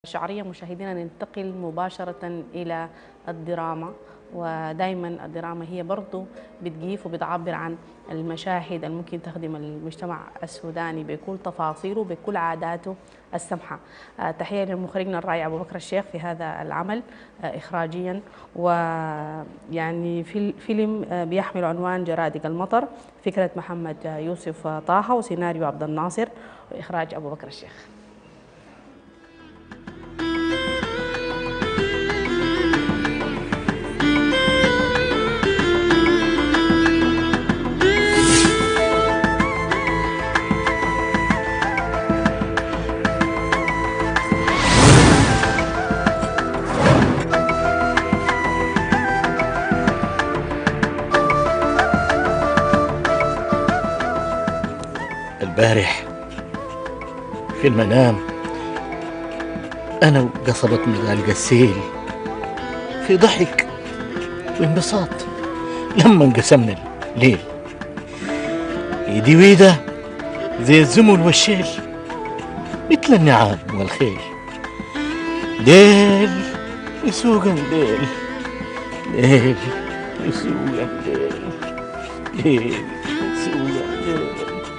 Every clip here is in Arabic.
شعرية مشاهدينا ننتقل مباشرة إلى الدراما. ودائما الدراما هي برضو بتجيف وبتعبر عن المشاهد اللي ممكن تخدم المجتمع السوداني بكل تفاصيله بكل عاداته السمحة. تحية لمخرجنا الرائع أبو بكر الشيخ في هذا العمل إخراجيا، ويعني في فيلم بيحمل عنوان جرادق المطر، فكرة محمد يوسف طه وسيناريو عبد الناصر وإخراج أبو بكر الشيخ. البارح في المنام أنا وقصبة مغال قسيل في ضحك وانبساط لما انقسمنا الليل، ايدي ويده زي الزمل والشيل مثل النعام والخيل، ديل يسوق الليل ليل يسوق الليل ليل يسوق الليل.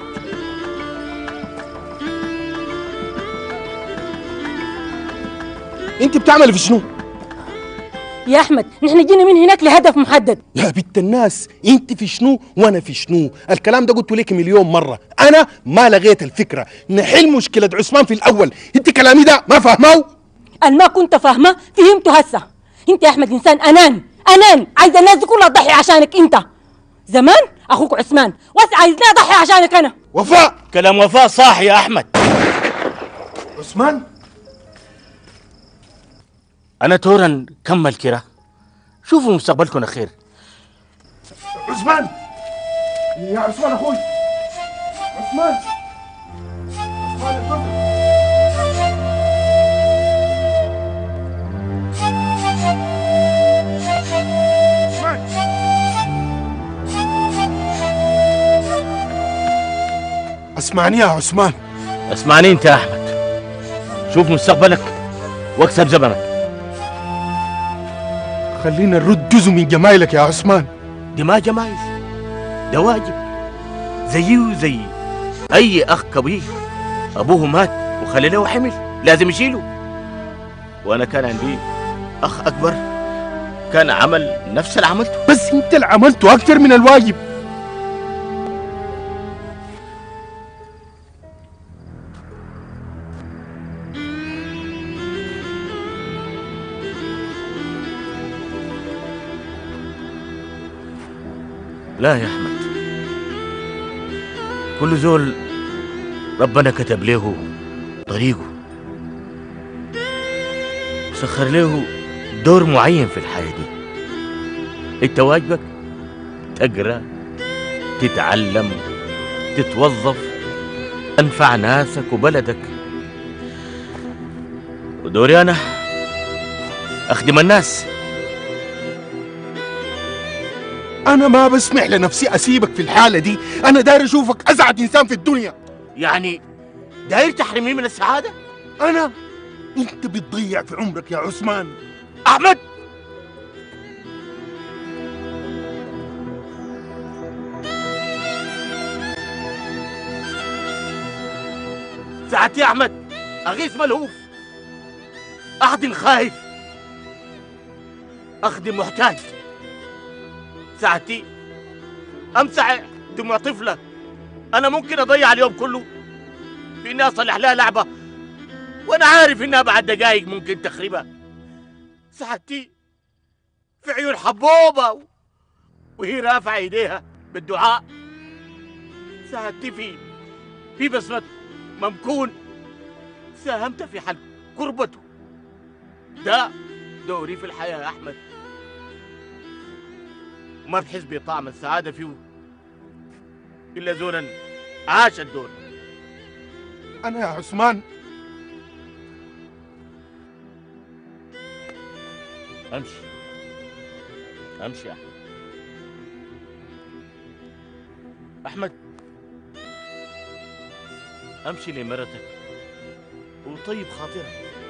انت بتعمل في شنو؟ يا احمد نحن جينا من هناك لهدف محدد. يا بنت الناس، انت في شنو وانا في شنو؟ الكلام ده قلته لك مليون مره، انا ما لغيت الفكره، نحل مشكله عثمان في الاول، انت كلامي ده ما فاهمه؟ انا ما كنت فاهمه فهمته هسه. انت يا احمد انسان انان عايز الناس دي كلها تضحي عشانك انت. زمان اخوك عثمان واسع عايزني اضحي عشانك انا. وفاء، كلام وفاء صح يا أحمد. عثمان أنا تورا كمل كرة، شوفوا مستقبلكم خير. عثمان يا عثمان اخوي، عثمان اسمعني يا عثمان. اسمعني انت يا أحمد، شوف مستقبلك واكسب زمنك. خلينا نرد جزء من جمايلك يا عثمان. دي ما جمايز، ده واجب زيي وزي أي أخ كبير أبوه مات وخلى له حمل لازم يشيله، وأنا كان عندي أخ أكبر كان عمل نفس اللي عملته. بس انت اللي عملته اكتر من الواجب. لا يا أحمد، كل زول ربنا كتب له طريقه وسخر له دور معين في الحياة دي. انت واجبك تقرأ، تتعلم، تتوظف، تنفع ناسك وبلدك، ودوري أنا أخدم الناس. أنا ما بسمح لنفسي أسيبك في الحالة دي، أنا داير أشوفك أسعد إنسان في الدنيا. يعني داير تحرمني من السعادة؟ أنت بتضيع في عمرك يا عثمان. أحمد، ساعتي يا أحمد أغيث ملهوف، أخدم خايف، أخدم محتاج، ساعتي امسح دموع طفله. انا ممكن اضيع اليوم كله في اني اصلح لها لعبه وانا عارف انها بعد دقايق ممكن تخربها. ساعتي في عيون حبوبه وهي رافعه ايديها بالدعاء. ساعتي في بسمه ممكون ساهمت في حل كربته. ده دوري في الحياه يا احمد، وما بحس بطعم السعادة فيه إلا زولا عاش الدور. أنا يا عثمان أمشي يا أحمد، أمشي لمرتك وطيب خاطرك.